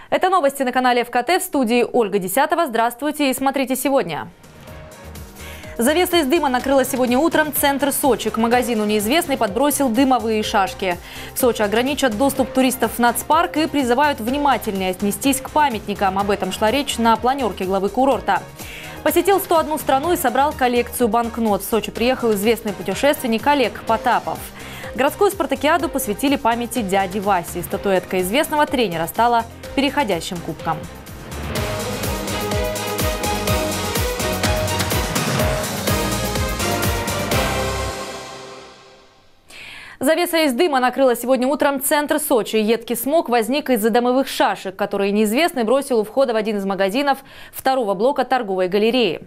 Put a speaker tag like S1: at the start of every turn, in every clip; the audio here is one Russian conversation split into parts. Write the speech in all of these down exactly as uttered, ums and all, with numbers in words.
S1: Это новости на канале эф ка тэ, в студии Ольга Десятова. Здравствуйте и смотрите сегодня. Завеса из дыма накрыла сегодня утром центр Сочи. К магазину неизвестный подбросил дымовые шашки. В Сочи ограничат доступ туристов в нацпарк и призывают внимательнее отнестись к памятникам. Об этом шла речь на планерке главы курорта. Посетил сто одну страну и собрал коллекцию банкнот. В Сочи приехал известный путешественник Олег Потапов. Городскую спартакиаду посвятили памяти дяди Васи. Статуэтка известного тренера стала переходящим кубком. Завеса из дыма накрыла сегодня утром центр Сочи. Едкий смог возник из-за дымовых шашек, которые неизвестный бросил у входа в один из магазинов второго блока торговой галереи.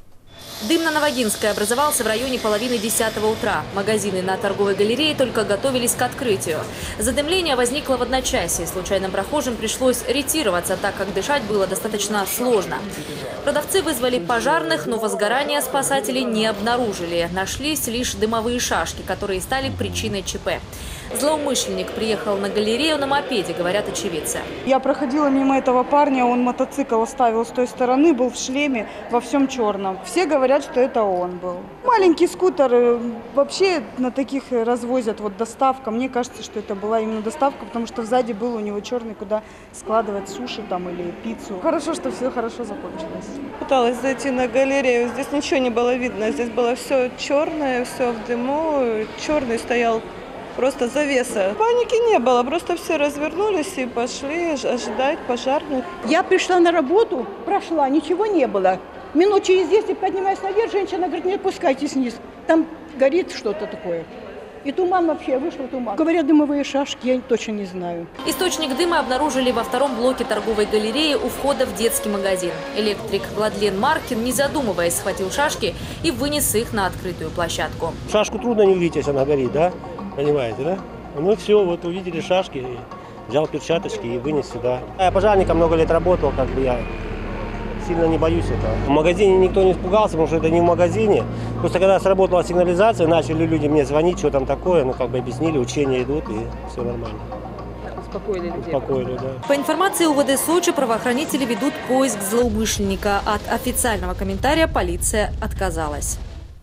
S1: Дым на Новогинской образовался в районе половины десятого утра. Магазины на торговой галерее только готовились к открытию. Задымление возникло в одночасье. Случайным прохожим пришлось ретироваться, так как дышать было достаточно сложно. Продавцы вызвали пожарных, но возгорания спасатели не обнаружили. Нашлись лишь дымовые шашки, которые стали причиной ЧП. Злоумышленник приехал на галерею на мопеде, говорят очевидцы.
S2: Я проходила мимо этого парня, он мотоцикл оставил с той стороны, был в шлеме, во всем черном. Все говорят, что это он был. Маленький скутер, вообще на таких развозят, вот доставка. Мне кажется, что это была именно доставка, потому что сзади был у него черный, куда складывать суши там или пиццу. Хорошо, что все хорошо закончилось.
S3: Пыталась зайти на галерею, здесь ничего не было видно, здесь было все черное, все в дыму, черный стоял. Просто завеса. Паники не было, просто все развернулись и пошли ожидать пожарных.
S4: Я пришла на работу, прошла, ничего не было. Минут через десять поднимаюсь наверх, женщина говорит, не отпускайтесь вниз. Там горит что-то такое. И туман вообще, вышел туман. Говорят, дымовые шашки, я точно не знаю.
S1: Источник дыма обнаружили во втором блоке торговой галереи у входа в детский магазин. Электрик Владлен Маркин, не задумываясь, схватил шашки и вынес их на открытую площадку.
S5: Шашку трудно не увидеть, если она горит, да? Понимаете, да? Ну все, вот увидели шашки, взял перчаточки и вынес сюда. Я пожарником много лет работал, как бы я сильно не боюсь этого. В магазине никто не испугался, потому что это не в магазине. Просто когда сработала сигнализация, начали люди мне звонить, что там такое, ну как бы объяснили, учения идут и все нормально.
S1: Успокоили людей.
S5: Успокоили, да.
S1: По информации у вэ дэ Сочи, правоохранители ведут поиск злоумышленника. От официального комментария полиция отказалась.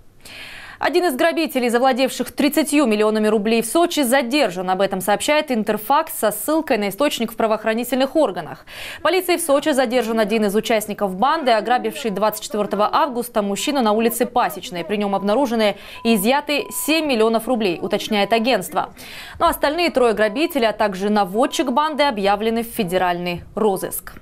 S1: Один из грабителей, завладевших тридцатью миллионами рублей в Сочи, задержан. Об этом сообщает Интерфакс со ссылкой на источник в правоохранительных органах. Полицией в Сочи задержан один из участников банды, ограбивший двадцать четвёртого августа мужчину на улице Пасечной. При нем обнаружены и изъяты семь миллионов рублей, уточняет агентство. Но остальные трое грабителей, а также наводчик банды объявлены в федеральный розыск.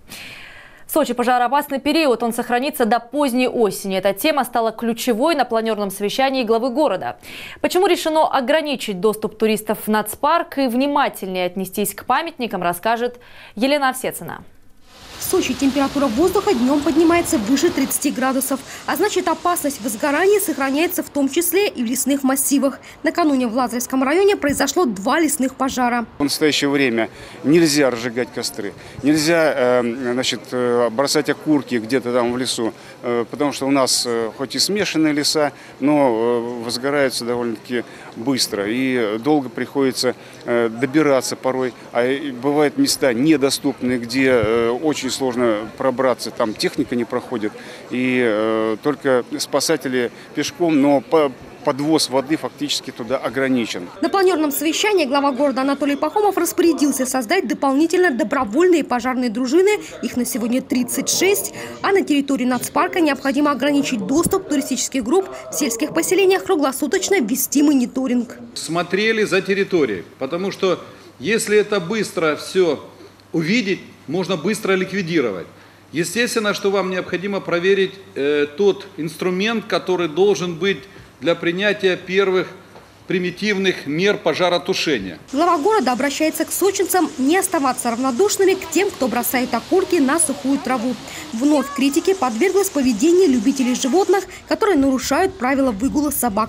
S1: В Сочи пожароопасный период, он сохранится до поздней осени. Эта тема стала ключевой на планерном совещании главы города. Почему решено ограничить доступ туристов в нацпарк и внимательнее отнестись к памятникам, расскажет Елена Овсецина.
S6: В Сочи температура воздуха днем поднимается выше тридцати градусов, а значит опасность возгорания сохраняется в том числе и в лесных массивах. Накануне в Лазаревском районе произошло два лесных пожара.
S7: В настоящее время нельзя разжигать костры, нельзя значит, бросать окурки где-то там в лесу, потому что у нас хоть и смешанные леса, но возгораются довольно-таки быстро и долго приходится добираться порой. А бывают места недоступные, где очень сложно пробраться, там техника не проходит, и э, только спасатели пешком, но по, подвоз воды фактически туда ограничен.
S6: На планерном совещании глава города Анатолий Пахомов распорядился создать дополнительно добровольные пожарные дружины, их на сегодня тридцать шесть, а на территории нацпарка необходимо ограничить доступ туристических групп в сельских поселениях, круглосуточно вести мониторинг.
S8: Смотрели за территорией, потому что если это быстро все увидеть, можно быстро ликвидировать. Естественно, что вам необходимо проверить э, тот инструмент, который должен быть для принятия первых примитивных мер пожаротушения.
S6: Глава города обращается к сочинцам не оставаться равнодушными к тем, кто бросает окурки на сухую траву. Вновь критике подверглось поведение любителей животных, которые нарушают правила выгула собак.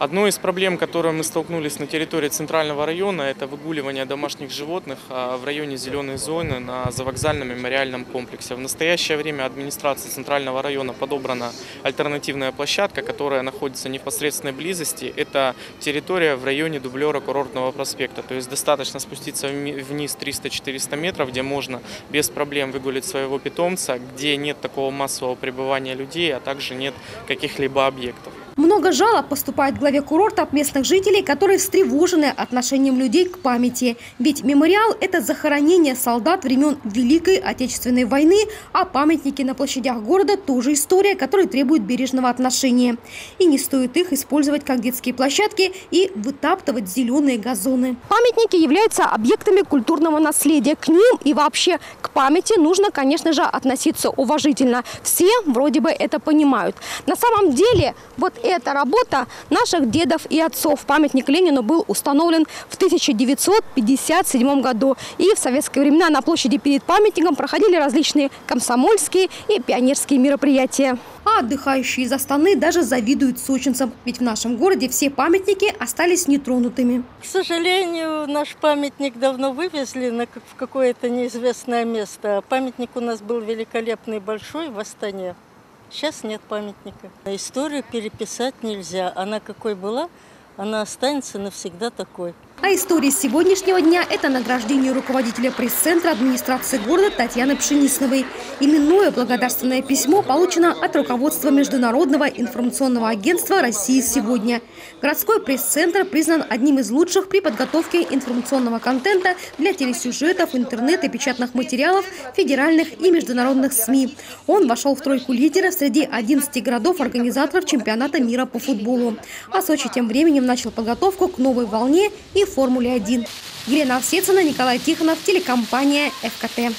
S9: Одной из проблем, которой мы столкнулись на территории Центрального района, это выгуливание домашних животных в районе зеленой зоны на завокзальном мемориальном комплексе. В настоящее время администрации Центрального района подобрана альтернативная площадка, которая находится в непосредственной близости. Это территория в районе дублера Курортного проспекта. То есть достаточно спуститься вниз триста-четыреста метров, где можно без проблем выгулить своего питомца, где нет такого массового пребывания людей, а также нет каких-либо объектов.
S6: Много жалоб поступает главе курорта от местных жителей, которые встревожены отношением людей к памяти. Ведь мемориал – это захоронение солдат времен Великой Отечественной войны, а памятники на площадях города – тоже история, которая требует бережного отношения. И не стоит их использовать как детские площадки и вытаптывать зеленые газоны. Памятники являются объектами культурного наследия. К ним и вообще к памяти нужно, конечно же, относиться уважительно. Все вроде бы это понимают. На самом деле, вот эта работа наших дедов и отцов. Памятник Ленину был установлен в тысяча девятьсот пятьдесят седьмом году. И в советские времена на площади перед памятником проходили различные комсомольские и пионерские мероприятия. А отдыхающие из Астаны даже завидуют сочинцам. Ведь в нашем городе все памятники остались нетронутыми.
S10: К сожалению, наш памятник давно вывезли на, в какое-то неизвестное место. Памятник у нас был великолепный, большой в Астане. Сейчас нет памятника. Историю переписать нельзя. Она какой была, она останется навсегда такой.
S6: А история сегодняшнего дня – это награждение руководителя пресс-центра администрации города Татьяны Пшенисновой. Именное благодарственное письмо получено от руководства Международного информационного агентства «Россия сегодня». Городской пресс-центр признан одним из лучших при подготовке информационного контента для телесюжетов, интернет и печатных материалов федеральных и международных СМИ. Он вошел в тройку лидеров среди одиннадцати городов-организаторов чемпионата мира по футболу. А Сочи тем временем начал подготовку к новой волне и Формуле один. Елена Овсецина, Николай Тихонов, телекомпания эф ка тэ.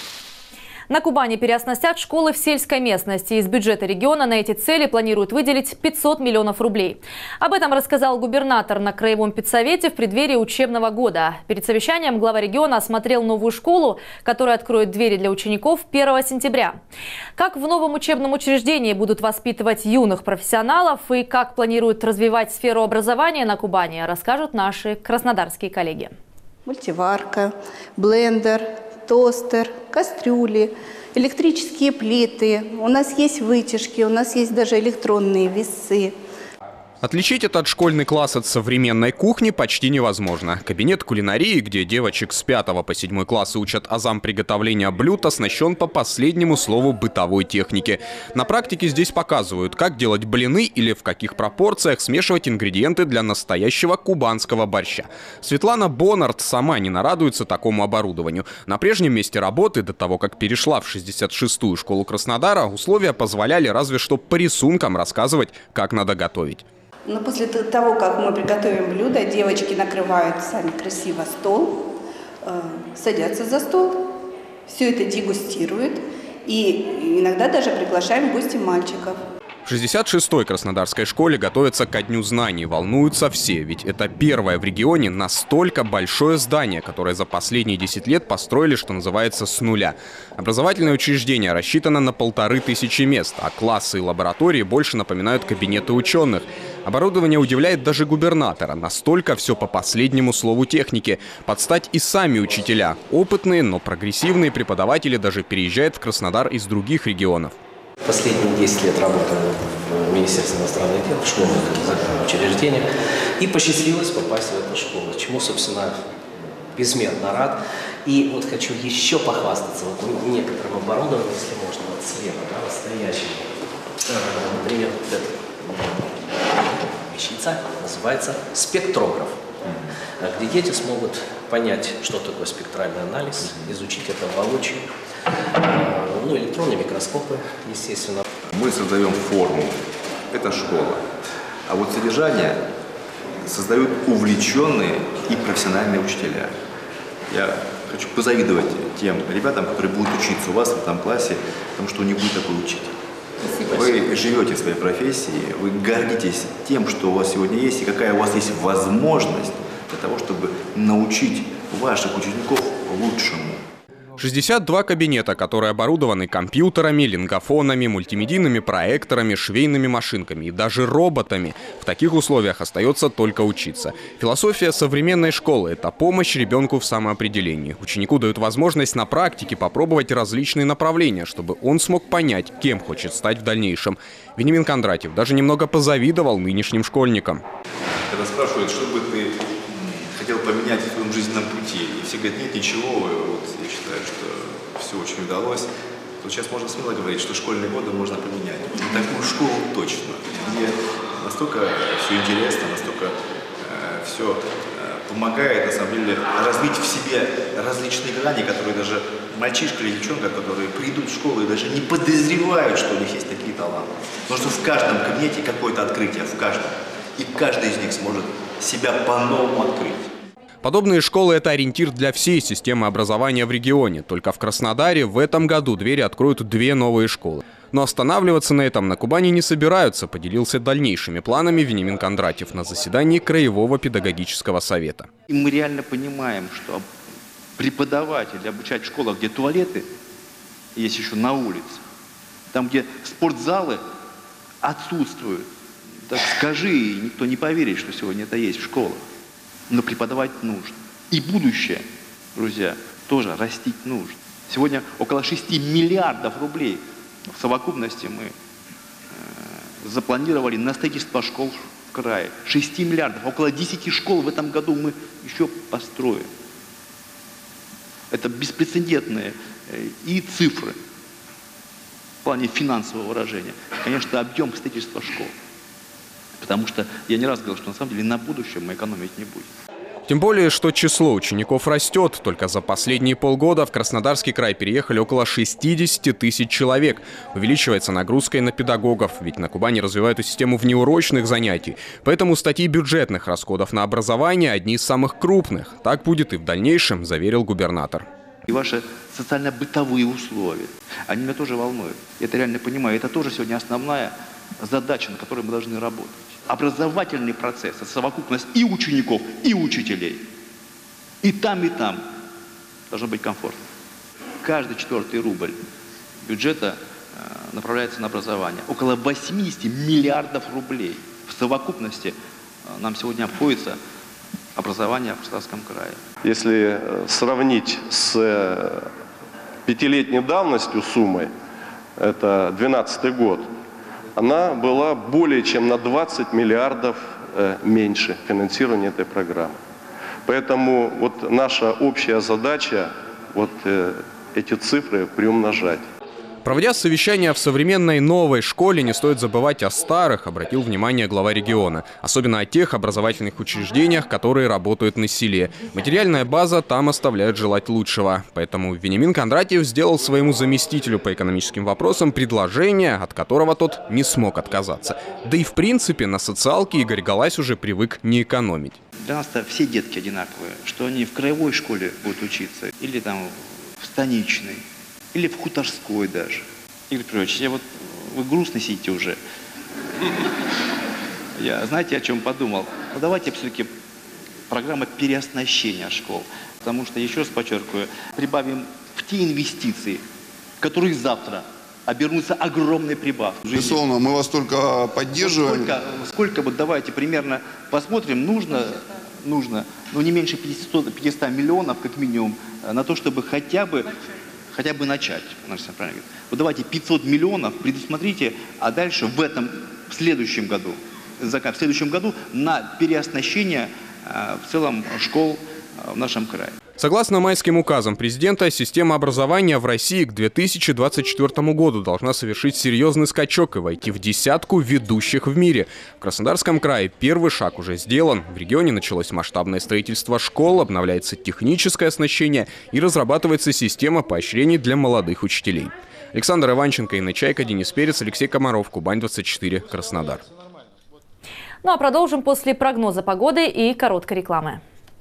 S1: На Кубани переоснастят школы в сельской местности. Из бюджета региона на эти цели планируют выделить пятьсот миллионов рублей. Об этом рассказал губернатор на Краевом педсовете в преддверии учебного года. Перед совещанием глава региона осмотрел новую школу, которая откроет двери для учеников первого сентября. Как в новом учебном учреждении будут воспитывать юных профессионалов и как планируют развивать сферу образования на Кубани, расскажут наши краснодарские коллеги.
S11: Мультиварка, блендер, тостер, кастрюли, электрические плиты. У нас есть вытяжки, у нас есть даже электронные весы.
S12: Отличить этот школьный класс от современной кухни почти невозможно. Кабинет кулинарии, где девочек с пятого по седьмой классы учат азам приготовления блюд, оснащен по последнему слову бытовой техники. На практике здесь показывают, как делать блины или в каких пропорциях смешивать ингредиенты для настоящего кубанского борща. Светлана Бонард сама не нарадуется такому оборудованию. На прежнем месте работы, до того как перешла в шестьдесят шестую школу Краснодара, условия позволяли разве что по рисункам рассказывать, как надо готовить.
S11: Но после того, как мы приготовим блюдо, девочки накрывают сами красиво стол, э, садятся за стол, все это дегустируют и иногда даже приглашаем в гости мальчиков.
S12: В шестьдесят шестой краснодарской школе готовятся ко Дню знаний. Волнуются все, ведь это первое в регионе настолько большое здание, которое за последние десять лет построили, что называется, с нуля. Образовательное учреждение рассчитано на полторы тысячи мест, а классы и лаборатории больше напоминают кабинеты ученых. Оборудование удивляет даже губернатора. Настолько все по последнему слову техники. Под стать и сами учителя. Опытные, но прогрессивные преподаватели даже переезжают в Краснодар из других регионов.
S13: Последние десять лет работаю в Министерстве иностранных дел, в школьных учреждениях, и посчастливилось попасть в эту школу, чему, собственно, безмерно рад. И вот хочу еще похвастаться вот некоторым оборудованием, если можно, вот слева, да, настоящим. Например, вот эта вещица называется спектрограф, где дети смогут понять, что такое спектральный анализ, изучить это воочию. Ну, электронные микроскопы, естественно.
S14: Мы создаем форму, это школа. А вот содержание создают увлеченные и профессиональные учителя. Я хочу позавидовать тем ребятам, которые будут учиться у вас в этом классе, потому что у них будет такой учитель. Спасибо. Вы живете своей профессией, вы гордитесь тем, что у вас сегодня есть, и какая у вас есть возможность для того, чтобы научить ваших учеников лучшему.
S12: шестьдесят два кабинета, которые оборудованы компьютерами, лингофонами, мультимедийными проекторами, швейными машинками и даже роботами. В таких условиях остается только учиться. Философия современной школы – это помощь ребенку в самоопределении. Ученику дают возможность на практике попробовать различные направления, чтобы он смог понять, кем хочет стать в дальнейшем. Вениамин Кондратьев даже немного позавидовал нынешним школьникам.
S14: Когда спрашивают, что бы ты хотел поменять в своем жизненном пути, и все говорят, нет ничего, вот я считаю, что все очень удалось, то сейчас можно смело говорить, что школьные годы можно поменять. И такую школу точно, где настолько все интересно, настолько э, все э, помогает, на самом деле, развить в себе различные грани, которые даже мальчишка или девчонка, которые придут в школу и даже не подозревают, что у них есть такие таланты. Потому что в каждом кабинете какое-то открытие, в каждом. И каждый из них сможет себя по-новому открыть.
S12: Подобные школы – это ориентир для всей системы образования в регионе. Только в Краснодаре в этом году двери откроют две новые школы. Но останавливаться на этом на Кубани не собираются, поделился дальнейшими планами Вениамин Кондратьев на заседании Краевого педагогического совета.
S15: И мы реально понимаем, что преподаватели обучать в школах, где туалеты есть еще на улице, там, где спортзалы отсутствуют. Так скажи, и никто не поверит, что сегодня это есть в школах. Но преподавать нужно. И будущее, друзья, тоже растить нужно. Сегодня около шести миллиардов рублей в совокупности мы э, запланировали на строительство школ в крае. шести миллиардов. Около десяти школ в этом году мы еще построим. Это беспрецедентные э, и цифры в плане финансового выражения. Конечно, объем строительства школ. Потому что я не раз говорил, что на самом деле на будущем мы экономить не будем.
S12: Тем более, что число учеников растет. Только за последние полгода в Краснодарский край переехали около шестидесяти тысяч человек. Увеличивается нагрузка и на педагогов, ведь на Кубани развивают эту систему внеурочных занятий. Поэтому статьи бюджетных расходов на образование одни из самых крупных. Так будет и в дальнейшем, заверил губернатор.
S15: И ваши социально-бытовые условия, они меня тоже волнуют. Я это реально понимаю. Это тоже сегодня основная задача, на которой мы должны работать. Образовательный процесс – это совокупность и учеников, и учителей. И там, и там должно быть комфортно. Каждый четвертый рубль бюджета э, направляется на образование. Около восьмидесяти миллиардов рублей в совокупности э, нам сегодня обходится образование в Краснодарском крае.
S16: Если сравнить с пятилетней давностью суммой, это двенадцатый год, она была более чем на двадцать миллиардов меньше финансирования этой программы. Поэтому вот наша общая задача вот эти цифры приумножать.
S12: Проводя совещание в современной новой школе, не стоит забывать о старых, обратил внимание глава региона. Особенно о тех образовательных учреждениях, которые работают на селе. Материальная база там оставляет желать лучшего. Поэтому Вениамин Кондратьев сделал своему заместителю по экономическим вопросам предложение, от которого тот не смог отказаться. Да и в принципе на социалке Игорь Галась уже привык не экономить.
S15: Для нас-то все детки одинаковые, что они в краевой школе будут учиться, или там в станичной, или в хуторской даже. Игорь Петрович, я вот, вы грустно сидите уже. Я, знаете, о чем подумал? Ну, давайте все-таки программа переоснащения школ. Потому что, еще раз подчеркиваю, прибавим в те инвестиции, которые завтра обернутся огромной прибавкой.
S17: Безусловно, мы вас только поддерживаем.
S15: Вот сколько, сколько, вот давайте примерно посмотрим, нужно, нужно, ну не меньше пятисот миллионов, как минимум, на то, чтобы хотя бы Хотя бы начать. Вот давайте пятьсот миллионов предусмотрите, а дальше в этом, в следующем году, в следующем году на переоснащение в целом школ в нашем крае.
S12: Согласно майским указам президента, система образования в России к две тысячи двадцать четвёртому году должна совершить серьезный скачок и войти в десятку ведущих в мире. В Краснодарском крае первый шаг уже сделан. В регионе началось масштабное строительство школ, обновляется техническое оснащение и разрабатывается система поощрений для молодых учителей. Александр Иванченко, Инна Чайка, Денис Перец, Алексей Комаров, Кубань двадцать четыре, Краснодар.
S1: Ну а продолжим после прогноза погоды и короткой рекламы.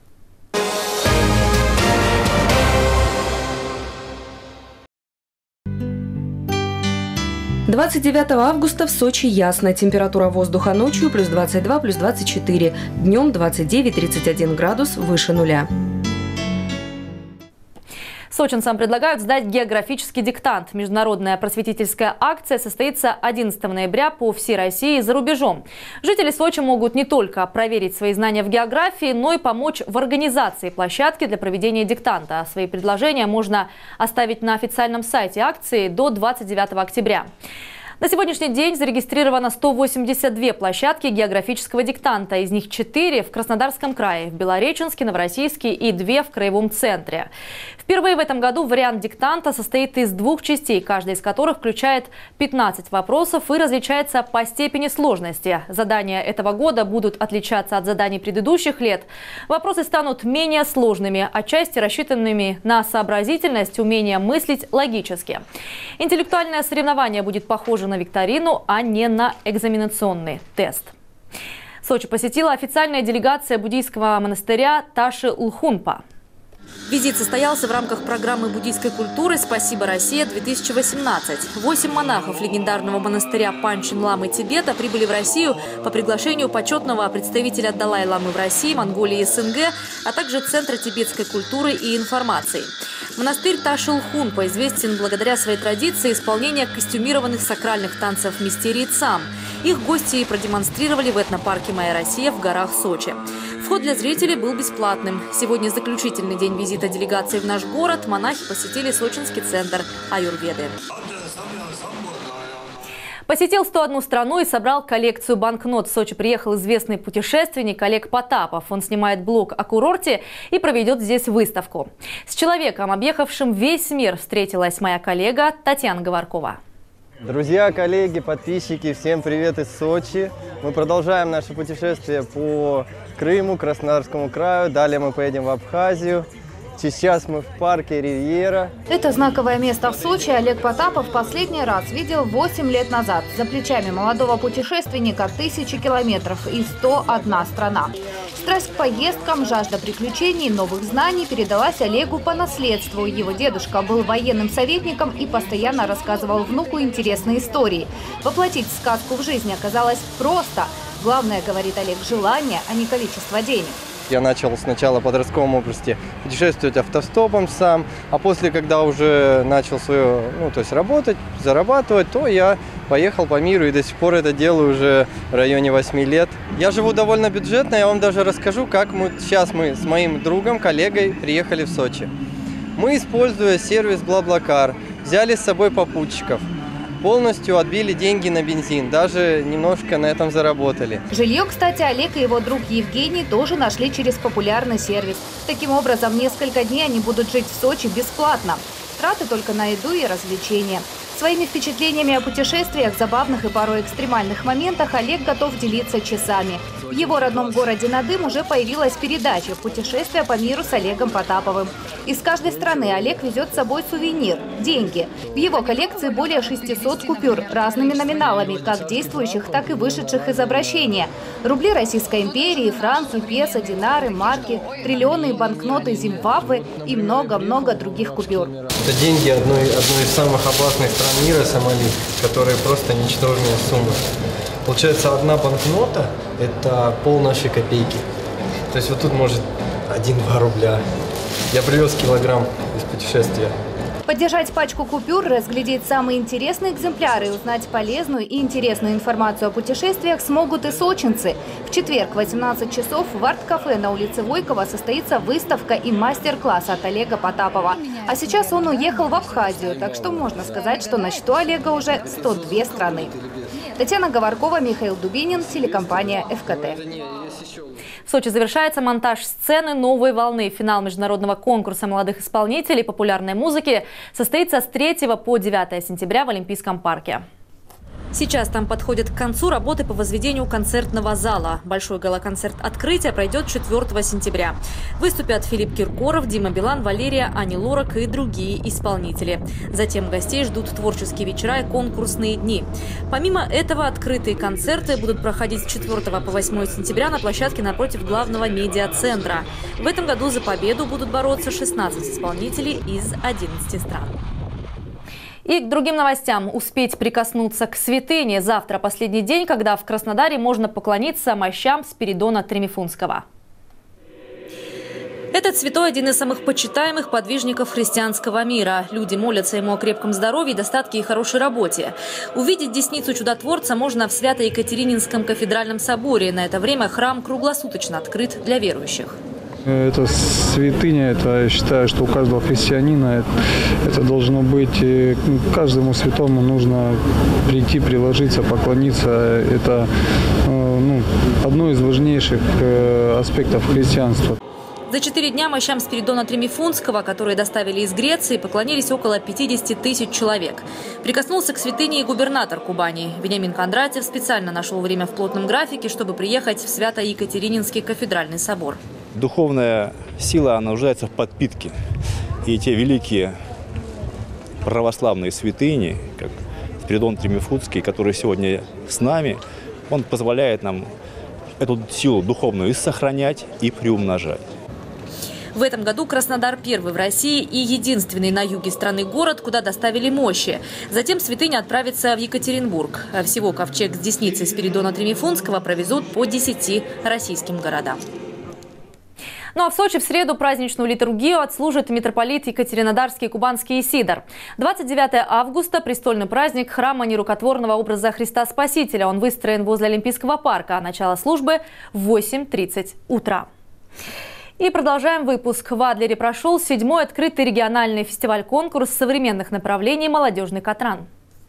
S18: двадцать девятого августа в Сочи ясно. Температура воздуха ночью плюс двадцать два, плюс двадцать четыре. Днем двадцать девять — тридцать один градус выше нуля.
S1: Сочинцам предлагают сдать географический диктант. Международная просветительская акция состоится одиннадцатого ноября по всей России и за рубежом. Жители Сочи могут не только проверить свои знания в географии, но и помочь в организации площадки для проведения диктанта. Свои предложения можно оставить на официальном сайте акции до двадцать девятого октября. На сегодняшний день зарегистрировано сто восемьдесят две площадки географического диктанта. Из них четыре в Краснодарском крае, в Белореченске, Новороссийске и две в Краевом центре. Впервые в этом году вариант диктанта состоит из двух частей, каждая из которых включает пятнадцать вопросов и различается по степени сложности. Задания этого года будут отличаться от заданий предыдущих лет. Вопросы станут менее сложными, отчасти рассчитанными на сообразительность, умение мыслить логически. Интеллектуальное соревнование будет похоже на викторину, а не на экзаменационный тест. Сочи посетила официальная делегация буддийского монастыря Таши-Лхунпа. Визит состоялся в рамках программы буддийской культуры «Спасибо, Россия-две тысячи восемнадцать». Восемь монахов легендарного монастыря Панчин-ламы Тибета прибыли в Россию по приглашению почетного представителя Далай-ламы в России, Монголии и СНГ, а также Центра тибетской культуры и информации. Монастырь Таши-Лхунпа известен благодаря своей традиции исполнения костюмированных сакральных танцев мистерии Цам. Их гости и продемонстрировали в этнопарке «Моя Россия» в горах Сочи. Вход для зрителей был бесплатным. Сегодня заключительный день визита делегации в наш город. Монахи посетили сочинский центр аюрведы. Посетил сто одну страну и собрал коллекцию банкнот. В Сочи приехал известный путешественник Олег Потапов. Он снимает блог о курорте и проведет здесь выставку. С человеком, объехавшим весь мир, встретилась моя коллега Татьяна Говоркова.
S19: Друзья, коллеги, подписчики, всем привет из Сочи. Мы продолжаем наше путешествие по Крыму, Краснодарскому краю. Далее мы поедем в Абхазию. Сейчас мы в парке Ривьера.
S20: Это знаковое место в Сочи Олег Потапов последний раз видел восемь лет назад. За плечами молодого путешественника тысячи километров и сто одна страна. Страсть к поездкам, жажда приключений, новых знаний передалась Олегу по наследству. Его дедушка был военным советником и постоянно рассказывал внуку интересные истории. Воплотить сказку в жизнь оказалось просто. Главное, говорит Олег, желание, а не количество денег.
S19: Я начал сначала в подростковом возрасте путешествовать автостопом сам, а после, когда уже начал свое, ну, то есть работать, зарабатывать, то я поехал по миру и до сих пор это делаю уже в районе восьми лет. Я живу довольно бюджетно, я вам даже расскажу, как мы сейчас мы с моим другом, коллегой приехали в Сочи. Мы, используя сервис BlaBlaCar, взяли с собой попутчиков. Полностью отбили деньги на бензин, даже немножко на этом заработали.
S20: Жилье, кстати, Олег и его друг Евгений тоже нашли через популярный сервис. Таким образом, несколько дней они будут жить в Сочи бесплатно. Траты только на еду и развлечения. Своими впечатлениями о путешествиях, забавных и порой экстремальных моментах Олег готов делиться часами. В его родном городе Надым уже появилась передача «Путешествие по миру» с Олегом Потаповым. Из каждой страны Олег везет с собой сувенир – деньги. В его коллекции более шестисот купюр разными номиналами, как действующих, так и вышедших из обращения. Рубли Российской империи, франки, песо, динары, марки, триллионы банкноты Зимбабве и много-много других купюр.
S19: Это деньги одной, одной из самых опасных стран мира, Сомали, которые просто ничтожные суммы. Получается, одна банкнота – это пол нашей копейки. То есть вот тут может один-два рубля. Я привез килограмм из путешествия.
S20: Поддержать пачку купюр, разглядеть самые интересные экземпляры и узнать полезную и интересную информацию о путешествиях смогут и сочинцы. В четверг в восемнадцать часов в арт-кафе на улице Войкова состоится выставка и мастер-класс от Олега Потапова. А сейчас он уехал в Абхазию, так что можно сказать, что на счету Олега уже сто две страны. Татьяна Говоркова, Михаил Дубинин, телекомпания эф ка тэ.
S1: В Сочи завершается монтаж сцены «Новой волны». Финал международного конкурса молодых исполнителей популярной музыки состоится с третьего по девятое сентября в Олимпийском парке. Сейчас там подходят к концу работы по возведению концертного зала. Большой гала-концерт открытия пройдет четвёртого сентября. Выступят Филипп Киркоров, Дима Билан, Валерия, Ани Лорак и другие исполнители. Затем гостей ждут творческие вечера и конкурсные дни. Помимо этого, открытые концерты будут проходить с четвёртого по восьмое сентября на площадке напротив главного медиацентра. В этом году за победу будут бороться шестнадцать исполнителей из одиннадцати стран. И к другим новостям. Успеть прикоснуться к святыне. Завтра последний день, когда в Краснодаре можно поклониться мощам Спиридона Тремифунского. Этот святой – один из самых почитаемых подвижников христианского мира. Люди молятся ему о крепком здоровье, достатке и хорошей работе. Увидеть десницу чудотворца можно в Свято-Екатерининском кафедральном соборе. На это время храм круглосуточно открыт для верующих.
S21: Это святыня, это, я считаю, что у каждого христианина это должно быть, каждому святому нужно прийти, приложиться, поклониться. Это ну, одно из важнейших аспектов христианства.
S1: За четыре дня мощам Спиридона Тремифунтского, которые доставили из Греции, поклонились около пятидесяти тысяч человек. Прикоснулся к святыне и губернатор Кубани. Вениамин Кондратьев специально нашел время в плотном графике, чтобы приехать в Свято-Екатерининский кафедральный собор.
S22: Духовная сила, она нуждается в подпитке. И те великие православные святыни, как Спиридон Тремифунтский, который сегодня с нами, он позволяет нам эту силу духовную и сохранять, и приумножать.
S1: В этом году Краснодар первый в России и единственный на юге страны город, куда доставили мощи. Затем святыня отправится в Екатеринбург. Всего ковчег с десницей Спиридона Тремифунтского провезут по десяти российским городам. Ну а в Сочи в среду праздничную литургию отслужит митрополит Екатеринодарский и Кубанский Исидор. двадцать девятое августа – престольный праздник храма нерукотворного образа Христа Спасителя. Он выстроен возле Олимпийского парка, а начало службы в восемь тридцать утра. И продолжаем выпуск. В Адлере прошел седьмой открытый региональный фестиваль-конкурс современных направлений «Молодежный Катран».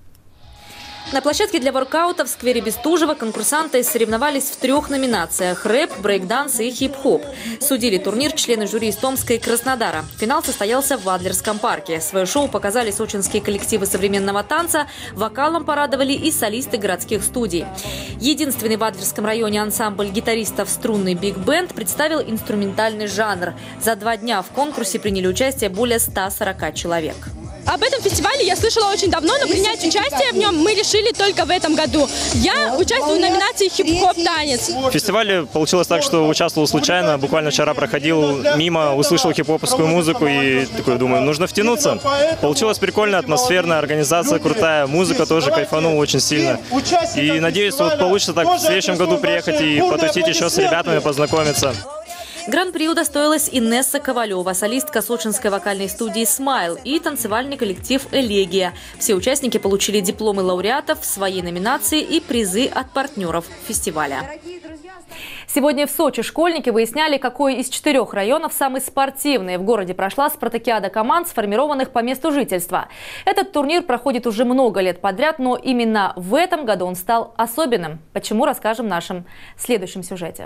S1: На площадке для воркаута в сквере Бестужева конкурсанты соревновались в трех номинациях – рэп, брейкданс и хип-хоп. Судили турнир члены жюри из Томска и Краснодара. Финал состоялся в Адлерском парке. Свое шоу показали сочинские коллективы современного танца, вокалом порадовали и солисты городских студий. Единственный в Адлерском районе ансамбль гитаристов «Струнный биг-бенд» представил инструментальный жанр. За два дня в конкурсе приняли участие более ста сорока человек.
S23: Об этом фестивале я слышала очень давно, но принять участие в нем мы решили только в этом году. Я участвую в номинации «Хип-хоп танец».
S24: В фестивале получилось так, что участвовал случайно. Буквально вчера проходил мимо, услышал хип-хоповскую музыку и такой думаю, нужно втянуться. Получилась прикольная, атмосферная организация, крутая. Музыка тоже кайфанула очень сильно. И надеюсь, вот получится так в следующем году приехать и потусить еще с ребятами, познакомиться.
S1: Гран-при удостоилась Инесса Ковалева, солистка сочинской вокальной студии «Смайл» и танцевальный коллектив «Элегия». Все участники получили дипломы лауреатов в своей номинации и призы от партнеров фестиваля. Сегодня в Сочи школьники выясняли, какой из четырех районов самый спортивный. В городе прошла спартакиада команд, сформированных по месту жительства. Этот турнир проходит уже много лет подряд, но именно в этом году он стал особенным. Почему, расскажем в нашем следующем сюжете.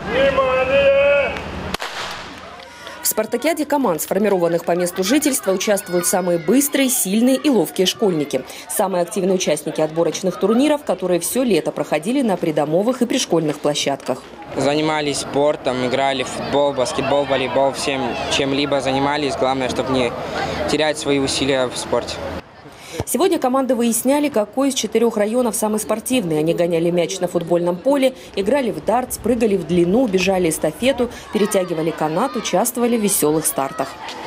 S18: В спартакиаде команд, сформированных по месту жительства, участвуют самые быстрые, сильные и ловкие школьники. Самые активные участники отборочных турниров, которые все лето проходили на придомовых и пришкольных площадках.
S25: Занимались спортом, играли в футбол, баскетбол, волейбол, всем чем-либо занимались. Главное, чтобы не терять свои усилия в спорте.
S18: Сегодня команды выясняли, какой из четырех районов самый спортивный. Они гоняли мяч на футбольном поле, играли в дартс, прыгали в длину, бежали эстафету, перетягивали канат, участвовали в веселых стартах.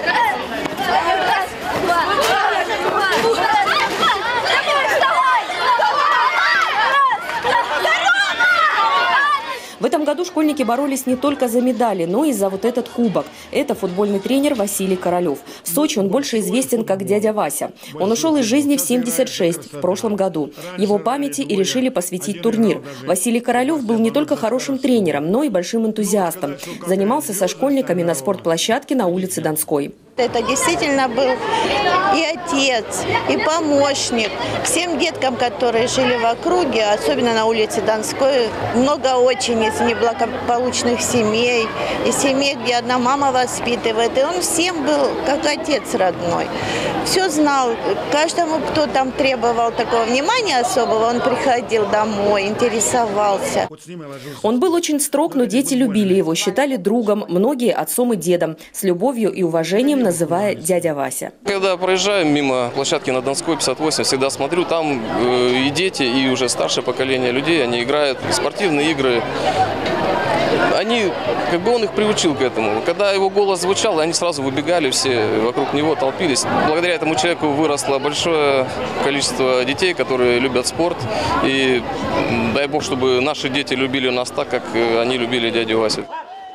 S18: В этом году школьники боролись не только за медали, но и за вот этот кубок. Это футбольный тренер Василий Королев. В Сочи он больше известен как дядя Вася. Он ушел из жизни в семьдесят шесть в прошлом году. Его памяти и решили посвятить турнир. Василий Королев был не только хорошим тренером, но и большим энтузиастом. Занимался со школьниками на спортплощадке на улице Донской.
S26: Это действительно был и отец, и помощник всем деткам, которые жили в округе, особенно на улице Донской. Много очень из неблагополучных семей, и семей, где одна мама воспитывает. И он всем был как отец родной. Все знал. Каждому, кто там требовал такого внимания особого, он приходил домой, интересовался.
S18: Он был очень строг, но дети любили его, считали другом, многие отцом и дедом, с любовью и уважением называя дядя Вася.
S27: Когда проезжаю мимо площадки на Донской пятьдесят восемь, всегда смотрю, там и дети, и уже старшее поколение людей, они играют в спортивные игры. Они, как бы он их приучил к этому. Когда его голос звучал, они сразу выбегали, все вокруг него толпились. Благодаря этому человеку выросло большое количество детей, которые любят спорт. И дай бог, чтобы наши дети любили нас так, как они любили дядю Васю.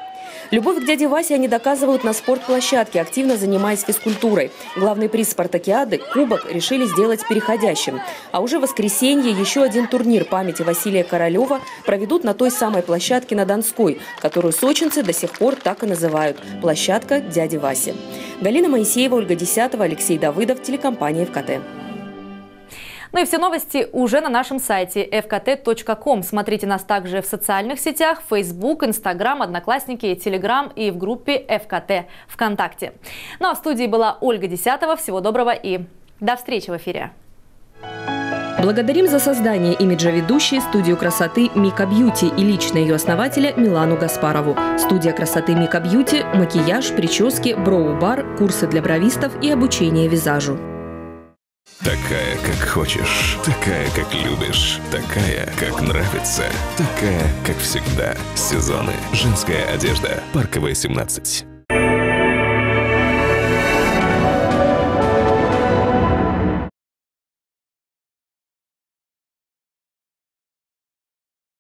S18: Любовь к дяде Васе они доказывают на спортплощадке, активно занимаясь физкультурой. Главный приз спартакиады – кубок – решили сделать переходящим. А уже в воскресенье еще один турнир памяти Василия Королева проведут на той самой площадке на Донской, которую сочинцы до сих пор так и называют – площадка дяди Васи. Галина Моисеева, Ольга Десятова, Алексей Давыдов, телекомпания эф ка тэ.
S1: Ну и все новости уже на нашем сайте эф ка тэ точка ком. Смотрите нас также в социальных сетях: Facebook, Instagram, Одноклассники, Telegram и в группе эф ка тэ ВКонтакте. Ну а в студии была Ольга Десятова. Всего доброго и до встречи в эфире.
S18: Благодарим за создание имиджа ведущей студию красоты Мика Бьюти и лично ее основателя Милану Гаспарову. Студия красоты Мика Бьюти – макияж, прически, броу-бар, курсы для бровистов и обучение визажу.
S2: Такая, как хочешь, такая, как любишь, такая, как нравится, такая, как всегда. Сезоны. Женская одежда. Парковая, семнадцать.